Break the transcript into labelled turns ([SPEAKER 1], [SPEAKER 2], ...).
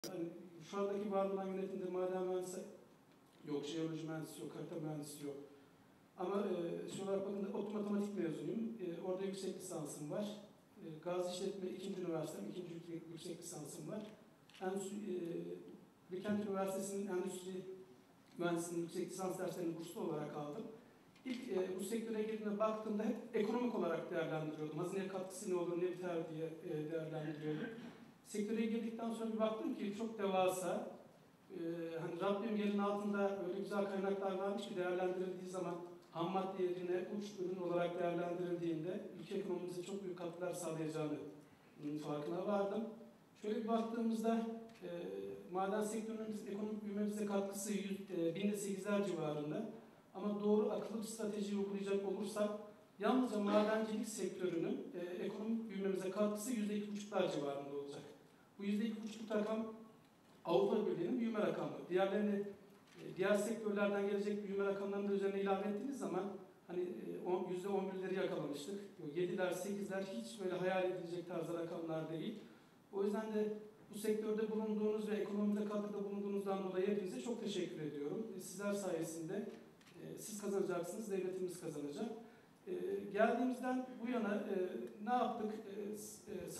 [SPEAKER 1] Yani şu andaki var olan yönetimde maden mühendisi yok, jeoloji mühendisi yok, harita mühendisi yok. Ama şu olarak bakın, ODTÜ matematik mezunuyum. Orada yüksek lisansım var. Gazi İşletme 2. Üniversitem, 2. yüksek lisansım var. Bilkent Üniversitesi'nin Endüstri Mühendisliğinin yüksek lisans derslerini burslu olarak aldım. İlk bu sektöre girdiğimde baktığımda hep ekonomik olarak değerlendiriyordum. Hazineye katkısı ne olur, ne biter diye değerlendiriyordum. Sektöre girdikten sonra bir baktım ki çok devasa, hani Rabbim yerin altında öyle güzel kaynaklar varmış ki değerlendirildiği zaman ham madde yerine uç ürün olarak değerlendirildiğinde ülke ekonomimize çok büyük katkılar sağlayacağını farkına vardım. Şöyle bir baktığımızda maden sektörünün ekonomik büyümemize katkısı binde 8'ler civarında. Ama doğru akıllı bir strateji uygulayacak olursak yalnızca madencilik sektörünün ekonomik büyümemize katkısı %2,5'lar civarında olacak. Bu %2,5 rakam Avrupa Birliği'nin büyüme rakamı. Diğer sektörlerden gelecek büyüme rakamlarını da üzerine ilave ettiğiniz zaman hani %11'leri yakalamıştık. 7'ler, 8'ler hiç böyle hayal edilecek tarzda rakamlar değil. O yüzden de bu sektörde bulunduğunuz ve ekonomide katkıda bulunduğunuzdan dolayı hepinize çok teşekkür ediyorum. Sizler sayesinde siz kazanacaksınız, devletimiz kazanacak. Geldiğimizden bu yana ne yaptık?